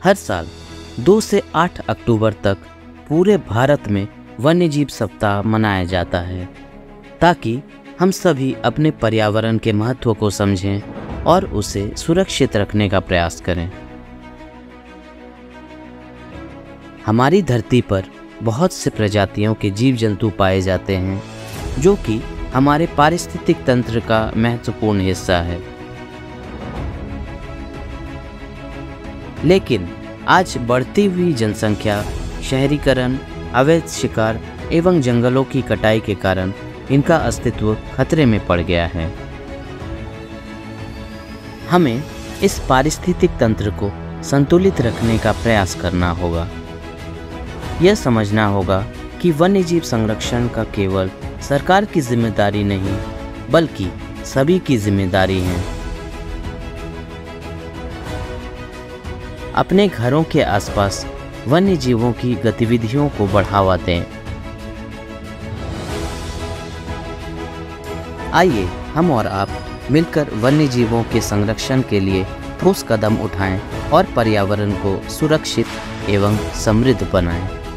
हर साल 2 से 8 अक्टूबर तक पूरे भारत में वन्यजीव सप्ताह मनाया जाता है, ताकि हम सभी अपने पर्यावरण के महत्व को समझें और उसे सुरक्षित रखने का प्रयास करें। हमारी धरती पर बहुत से प्रजातियों के जीव जंतु पाए जाते हैं, जो कि हमारे पारिस्थितिक तंत्र का महत्वपूर्ण हिस्सा है। लेकिन आज बढ़ती हुई जनसंख्या, शहरीकरण, अवैध शिकार एवं जंगलों की कटाई के कारण इनका अस्तित्व खतरे में पड़ गया है। हमें इस पारिस्थितिक तंत्र को संतुलित रखने का प्रयास करना होगा। यह समझना होगा कि वन्यजीव संरक्षण का केवल सरकार की जिम्मेदारी नहीं, बल्कि सभी की जिम्मेदारी है। अपने घरों के आसपास वन्य जीवों की गतिविधियों को बढ़ावा दें। आइए हम और आप मिलकर वन्य जीवों के संरक्षण के लिए ठोस कदम उठाएं और पर्यावरण को सुरक्षित एवं समृद्ध बनाएं।